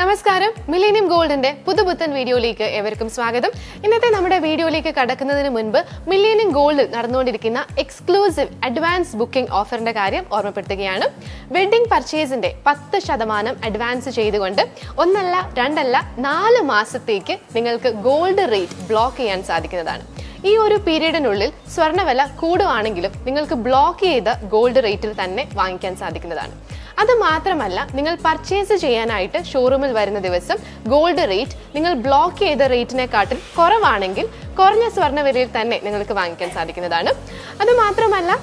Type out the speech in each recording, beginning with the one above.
നമസ്കാരം മില്ലേനിയം ഗോൾഡിന്റെ പുതുപുത്തൻ വീഡിയോയിലേക്ക് ഏവർക്കും സ്വാഗതം. ഇന്നത്തെ നമ്മുടെ വീഡിയോയിലേക്ക് കടക്കുന്നതിന് മുൻപ് മില്ലേനിയം ഗോൾഡിൽ നടന്നുകൊണ്ടിരിക്കുന്ന എക്സ്ക്ലൂസീവ് അഡ്വാൻസ് ബുക്കിംഗ് ഓഫറിന്റെ കാര്യം ഓർമ്മപ്പെടുത്തുകയാണ്. വെഡിംഗ് പർച്ചേസിന്റെ 10% അഡ്വാൻസ് ചെയ്തുകൊണ്ട് ഒന്നല്ല രണ്ടല്ല 4 മാസത്തേക്ക് നിങ്ങൾക്ക് ഗോൾഡ് റേറ്റ് ബ്ലോക്ക് ചെയ്യാൻ സാധിക്കുന്നതാണ്. ഈ ഒരു പീരീഡിനുള്ളിൽ സ്വർണ്ണവില കൂടുവാണെങ്കിലും നിങ്ങൾക്ക് ബ്ലോക്ക് ചെയ്ത ഗോൾഡ് റേറ്റിൽ തന്നെ വാങ്ങിക്കാൻ സാധിക്കുന്നതാണ്. അത് മാത്രമല്ല, നിങ്ങൾ പർച്ചേസ് ചെയ്യാനായിട്ട് ഷോറൂമിൽ വരുന്ന ദിവസം ഗോൾഡ് റേറ്റ് നിങ്ങൾ ബ്ലോക്ക് ചെയ്ത റേറ്റിനെക്കാട്ടിൽ കുറവാണെങ്കിൽ കുറഞ്ഞ സ്വർണ്ണവിലയിൽ തന്നെ നിങ്ങൾക്ക് വാങ്ങിക്കാൻ സാധിക്കുന്നതാണ്. അത് മാത്രമല്ല,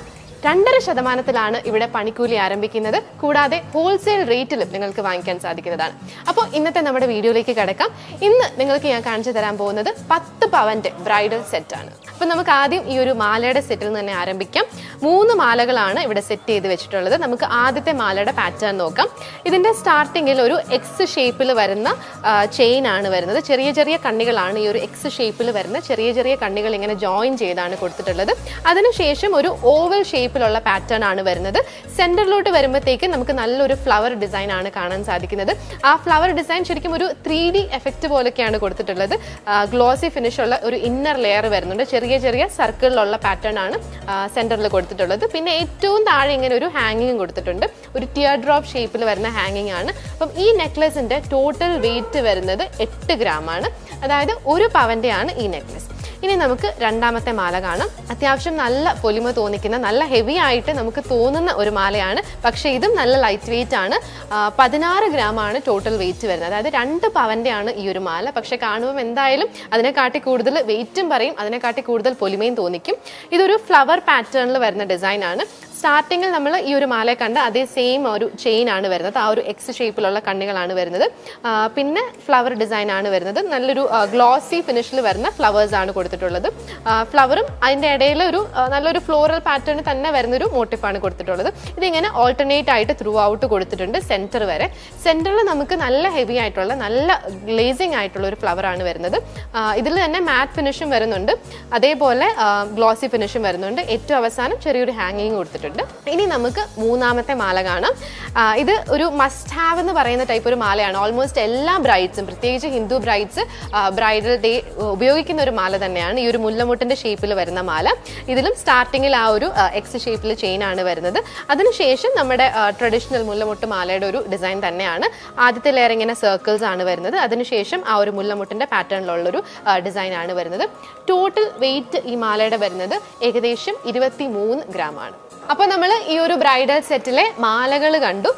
2.5% ഇവിടെ പണിക്കൂലി ആരംഭിക്കുന്നത്. കൂടാതെ ഹോൾസെയിൽ റേറ്റിലും നിങ്ങൾക്ക് വാങ്ങിക്കാൻ സാധിക്കുന്നതാണ്. അപ്പോൾ ഇന്നത്തെ നമ്മുടെ വീഡിയോയിലേക്ക് കടക്കാം. ഇന്ന് നിങ്ങൾക്ക് ഞാൻ കാണിച്ചു തരാൻ പോകുന്നത് 10 പവന്റെ ബ്രൈഡൽ സെറ്റാണ്. അപ്പോൾ നമുക്ക് ആദ്യം ഈ ഒരു മാലയുടെ സെറ്റിൽ നിന്ന് തന്നെ ആരംഭിക്കാം. 3 മാലകളാണ് ഇവിടെ സെറ്റ് ചെയ്ത് വെച്ചിട്ടുള്ളത്. നമുക്ക് ആദ്യത്തെ മാലയുടെ പാറ്റേൺ നോക്കാം. ഇതിന്റെ സ്റ്റാർട്ടിങ്ങിൽ ഒരു എക്സ് ഷേപ്പിൽ വരുന്ന ചെയിൻ ആണ് വരുന്നത്. ചെറിയ ചെറിയ കണ്ണികളാണ് ഈ ഒരു എക്സ് ഷേപ്പിൽ വരുന്ന ചെറിയ ചെറിയ കണ്ണികൾ ഇങ്ങനെ ജോയിൻ ചെയ്താണ് കൊടുത്തിട്ടുള്ളത്. അതിനുശേഷം ഒരു ഓവൽ ഷേപ്പിലുള്ള പാറ്റേൺ ആണ് വരുന്നത്. സെന്ററിലോട്ട് വരുമ്പോഴത്തേക്ക് നമുക്ക് നല്ലൊരു ഫ്ലവർ ഡിസൈൻ ആണ് കാണാൻ സാധിക്കുന്നത്. ആ ഫ്ലവർ ഡിസൈൻ ശരിക്കും ഒരു 3D എഫക്റ്റ് പോലെയൊക്കെയാണ് കൊടുത്തിട്ടുള്ളത്. ഗ്ലോസി ഫിനിഷ് ഉള്ള ഒരു ഇന്നർ ലെയർ വരുന്നുണ്ട്. ചെറിയ ചെറിയ സർക്കിളിലുള്ള പാറ്റേൺ ആണ് സെന്ററിൽ കൊടുത്തിട്ടുള്ളത്. പിന്നെ ഏറ്റവും താഴെ ഇങ്ങനെ ഒരു ഹാങ്ങിങ് കൊടുത്തിട്ടുണ്ട്. ഒരു ടിയർ ഡ്രോപ്പ് ഷേപ്പിൽ വരുന്ന ഹാങ്ങിങ് ആണ്. അപ്പം ഈ നെക്ലസിന്റെ ടോട്ടൽ വെയിറ്റ് വരുന്നത് 8 ഗ്രാം ആണ്. അതായത് 1 പവന്റെ ആണ് ഈ നെക്ലസ്. ഇനി നമുക്ക് രണ്ടാമത്തെ മാല കാണാം. അത്യാവശ്യം നല്ല പൊലിമ തോന്നിക്കുന്ന, നല്ല ഹെവി ആയിട്ട് നമുക്ക് തോന്നുന്ന ഒരു മാലയാണ്. പക്ഷേ ഇതും നല്ല ലൈറ്റ് വെയിറ്റ് ആണ്. 16 ഗ്രാം ആണ് ടോട്ടൽ വെയിറ്റ് വരുന്നത്. അതായത് 2 പവന്റെ ആണ് ഈ ഒരു മാല. പക്ഷെ കാണുമ്പോൾ എന്തായാലും അതിനെക്കാട്ടി കൂടുതൽ വെയിറ്റും പറയും, അതിനെക്കാട്ടി കൂടുതൽ പൊലിമയും തോന്നിക്കും. ഇതൊരു ഫ്ലവർ പാറ്റേണിൽ വരുന്ന ഡിസൈൻ ആണ്. സ്റ്റാർട്ടിങ്ങിൽ നമ്മൾ ഈ ഒരു മാല കണ്ട അതേ സെയിം ഒരു ചെയിൻ ആണ് വരുന്നത്. ആ ഒരു എക്സ് ഷേപ്പിലുള്ള കണ്ണികളാണ് വരുന്നത്. പിന്നെ ഫ്ലവർ ഡിസൈൻ ആണ് വരുന്നത്. നല്ലൊരു ഗ്ലോസി ഫിനിഷിൽ വരുന്ന ഫ്ലവേഴ്സ് ആണ് കൊടുത്തിട്ടുള്ളത്. ഫ്ലവറും അതിൻ്റെ ഇടയിൽ ഒരു നല്ലൊരു ഫ്ലോറൽ പാറ്റേൺ തന്നെ വരുന്നൊരു മോട്ടീഫാണ് കൊടുത്തിട്ടുള്ളത്. ഇതിങ്ങനെ ഓൾട്ടർനേറ്റ് ആയിട്ട് ത്രൂ ഔട്ട് കൊടുത്തിട്ടുണ്ട് സെന്റർ വരെ. സെന്ററിൽ നമുക്ക് നല്ല ഹെവി ആയിട്ടുള്ള നല്ല ഗ്ലേസിംഗ് ആയിട്ടുള്ള ഒരു ഫ്ലവർ ആണ് വരുന്നത്. ഇതിൽ തന്നെ മാറ്റ് ഫിനിഷും വരുന്നുണ്ട്, അതേപോലെ ഗ്ലോസി ഫിനിഷും വരുന്നുണ്ട്. ഏറ്റവും അവസാനം ചെറിയൊരു ഹാങ്ങിങ് കൊടുത്തിട്ടുണ്ട്. ഇനി നമുക്ക് മൂന്നാമത്തെ മാല കാണാം. ഇത് ഒരു മസ്റ്റ് ഹാവ് എന്ന് പറയുന്ന ടൈപ്പ് ഒരു മാലയാണ്. ഓൾമോസ്റ്റ് എല്ലാ ബ്രൈഡ്സും, പ്രത്യേകിച്ച് ഹിന്ദു ബ്രൈഡ്സ് ബ്രൈഡൽ ഡേ ഉപയോഗിക്കുന്ന ഒരു മാല തന്നെയാണ് ഈ ഒരു മുല്ലമുട്ടിന്റെ ഷേപ്പിൽ വരുന്ന മാല. ഇതിലും സ്റ്റാർട്ടിങ്ങിൽ ആ ഒരു എക്സ് ഷേപ്പിൽ ചെയിൻ ആണ് വരുന്നത്. അതിനുശേഷം നമ്മുടെ ട്രഡീഷണൽ മുല്ലമുട്ട് മാലയുടെ ഒരു ഡിസൈൻ തന്നെയാണ്. ആദ്യത്തെ ലെയർ ഇങ്ങനെ സർക്കിൾസ് ആണ് വരുന്നത്. അതിനുശേഷം ആ ഒരു മുല്ലമുട്ടിന്റെ പാറ്റേണിലുള്ളൊരു ഡിസൈൻ ആണ് വരുന്നത്. ടോട്ടൽ വെയിറ്റ് ഈ മാലയുടെ വരുന്നത് ഏകദേശം 23 ഗ്രാം ആണ്. അപ്പോൾ നമ്മൾ ഈ ഒരു ബ്രൈഡൽ സെറ്റിലെ മാലകൾ കണ്ടു.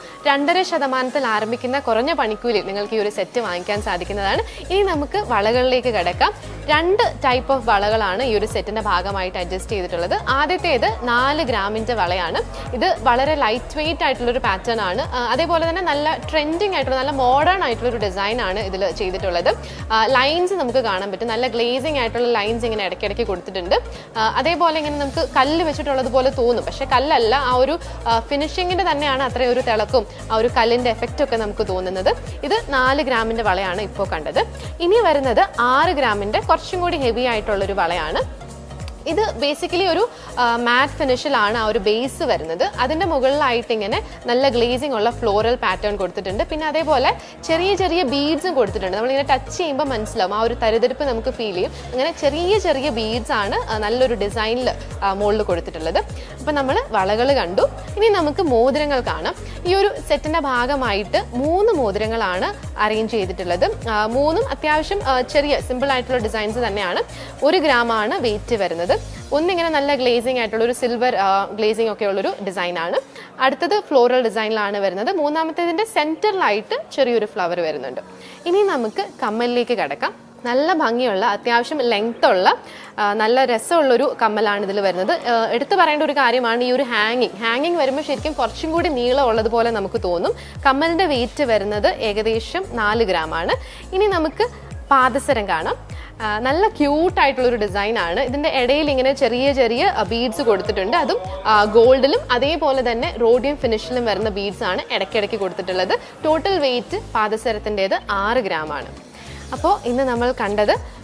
2.5% ആരംഭിക്കുന്ന കുറഞ്ഞ പണിക്കൂലി നിങ്ങൾക്ക് ഈ ഒരു സെറ്റ് വാങ്ങിക്കാൻ സാധിക്കുന്നതാണ്. ഇനി നമുക്ക് വളകളിലേക്ക് കിടക്കാം. 2 ടൈപ്പ് ഓഫ് വളകളാണ് ഈ ഒരു സെറ്റിന്റെ ഭാഗമായിട്ട് അഡ്ജസ്റ്റ് ചെയ്തിട്ടുള്ളത്. ആദ്യത്തേത് 4 ഗ്രാമിന്റെ വളയാണ്. ഇത് വളരെ ലൈറ്റ് വെയിറ്റ് ആയിട്ടുള്ള ഒരു പാറ്റേൺ ആണ്. അതേപോലെ തന്നെ നല്ല ട്രെൻഡിങ് ആയിട്ടുള്ള, നല്ല മോഡേൺ ആയിട്ടുള്ള ഒരു ഡിസൈൻ ആണ് ഇതിൽ ചെയ്തിട്ടുള്ളത്. ലൈൻസ് നമുക്ക് കാണാൻ പറ്റും. നല്ല ഗ്ലേസിംഗ് ആയിട്ടുള്ള ലൈൻസ് ഇങ്ങനെ ഇടയ്ക്കിടയ്ക്ക് കൊടുത്തിട്ടുണ്ട്. അതേപോലെ ഇങ്ങനെ നമുക്ക് കല്ല് വെച്ചിട്ടുള്ളത് പോലെ തോന്നും, പക്ഷെ കല്ലല്ല. ആ ഒരു ഫിനിഷിങ്ങിന്റെ തന്നെയാണ് അത്രയും ഒരു തിളക്കും, ആ ഒരു കല്ലിന്റെ എഫക്റ്റ് ഒക്കെ നമുക്ക് തോന്നുന്നത്. ഇത് 4 ഗ്രാമിന്റെ വളയാണ് ഇപ്പോൾ കണ്ടത്. ഇനി വരുന്നത് 6 ഗ്രാമിന്റെ കുറച്ചും കൂടി ഹെവി ആയിട്ടുള്ളൊരു വളയാണ്. ഇത് ബേസിക്കലി ഒരു മാറ്റ് ഫിനിഷിലാണ് ആ ഒരു ബേസ് വരുന്നത്. അതിൻ്റെ മുകളിലായിട്ട് ഇങ്ങനെ നല്ല ഗ്ലേസിംഗ് ഉള്ള ഫ്ലോറൽ പാറ്റേൺ കൊടുത്തിട്ടുണ്ട്. പിന്നെ അതേപോലെ ചെറിയ ചെറിയ ബീഡ്സും കൊടുത്തിട്ടുണ്ട്. നമ്മളിങ്ങനെ ടച്ച് ചെയ്യുമ്പോൾ മനസ്സിലാവും, ആ ഒരു തരിതരിപ്പ് നമുക്ക് ഫീൽ ചെയ്യും. അങ്ങനെ ചെറിയ ചെറിയ ബീഡ്സ് ആണ് നല്ലൊരു ഡിസൈനിൽ മുകളിൽ കൊടുത്തിട്ടുള്ളത്. അപ്പം നമ്മൾ വളകൾ കണ്ടു. ഇനി നമുക്ക് മോതിരങ്ങൾ കാണാം. ഈ ഒരു സെറ്റിൻ്റെ ഭാഗമായിട്ട് 3 മോതിരങ്ങളാണ് അറേഞ്ച് ചെയ്തിട്ടുള്ളത്. 3ഉം അത്യാവശ്യം ചെറിയ സിമ്പിൾ ആയിട്ടുള്ള ഡിസൈൻസ് തന്നെയാണ്. 1 ഗ്രാമാണ് വെയിറ്റ് വരുന്നത്. ഒന്നിങ്ങനെ നല്ല ഗ്ലേസിംഗ് ആയിട്ടുള്ള ഒരു സിൽവർ ഗ്ലേസിംഗ് ഒക്കെ ഉള്ളൊരു ഡിസൈനാണ്. അടുത്തത് ഫ്ലോറൽ ഡിസൈനിലാണ് വരുന്നത്. മൂന്നാമത്തേതിൻ്റെ സെൻറ്ററിലായിട്ട് ചെറിയൊരു ഫ്ലവർ വരുന്നുണ്ട്. ഇനി നമുക്ക് കമ്മലിലേക്ക് കിടക്കാം. നല്ല ഭംഗിയുള്ള, അത്യാവശ്യം ലെങ്ത് ഉള്ള, നല്ല രസമുള്ളൊരു കമ്മലാണ് ഇതിൽ വരുന്നത്. എടുത്തു പറയേണ്ട ഒരു കാര്യമാണ് ഈ ഒരു ഹാങ്ങിങ് വരുമ്പോൾ ശരിക്കും കുറച്ചും കൂടി നീളം ഉള്ളതുപോലെ നമുക്ക് തോന്നും. കമ്മലിൻ്റെ വെയിറ്റ് വരുന്നത് ഏകദേശം 4 ഗ്രാമാണ്. ഇനി നമുക്ക് പാദസരം കാണാം. നല്ല ക്യൂട്ടായിട്ടുള്ളൊരു ഡിസൈനാണ്. ഇതിൻ്റെ ഇടയിൽ ഇങ്ങനെ ചെറിയ ചെറിയ ബീഡ്സ് കൊടുത്തിട്ടുണ്ട്. അതും ഗോൾഡിലും അതേപോലെ തന്നെ റോഡിയം ഫിനിഷിലും വരുന്ന ബീഡ്സ് ആണ് ഇടയ്ക്കിടയ്ക്ക് കൊടുത്തിട്ടുള്ളത്. ടോട്ടൽ വെയിറ്റ് പാദസരത്തിൻ്റേത് 6 ഗ്രാമാണ്. അപ്പോൾ ഇന്ന് നമ്മൾ കണ്ടത്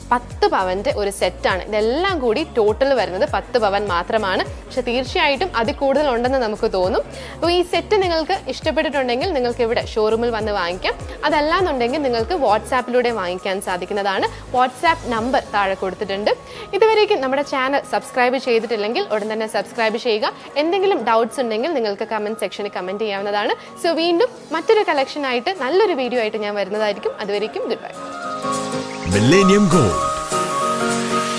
10 പവന്റെ ഒരു സെറ്റാണ്. ഇതെല്ലാം കൂടി ടോട്ടൽ വരുന്നത് 10 പവൻ മാത്രമാണ്. പക്ഷെ തീർച്ചയായിട്ടും അതിൽ കൂടുതൽ ഉണ്ടെന്ന് നമുക്ക് തോന്നും. അപ്പോൾ ഈ സെറ്റ് നിങ്ങൾക്ക് ഇഷ്ടപ്പെട്ടിട്ടുണ്ടെങ്കിൽ നിങ്ങൾക്ക് ഇവിടെ ഷോറൂമിൽ വന്ന് വാങ്ങിക്കാം. അതല്ലാന്നുണ്ടെങ്കിൽ നിങ്ങൾക്ക് വാട്സാപ്പിലൂടെ വാങ്ങിക്കാൻ സാധിക്കുന്നതാണ്. വാട്സാപ്പ് നമ്പർ താഴെ കൊടുത്തിട്ടുണ്ട്. ഇതുവരേക്കും നമ്മുടെ ചാനൽ സബ്സ്ക്രൈബ് ചെയ്തിട്ടില്ലെങ്കിൽ ഉടൻ തന്നെ സബ്സ്ക്രൈബ് ചെയ്യുക. എന്തെങ്കിലും ഡൗട്ട്സ് ഉണ്ടെങ്കിൽ നിങ്ങൾക്ക് കമന്റ് സെക്ഷനിൽ കമന്റ് ചെയ്യാവുന്നതാണ്. സോ വീണ്ടും മറ്റൊരു കളക്ഷനായിട്ട് നല്ലൊരു വീഡിയോ ആയിട്ട് ഞാൻ വരുന്നതായിരിക്കും. അതുവരേക്കും ഗുഡ് ബൈ. Millennium Gold.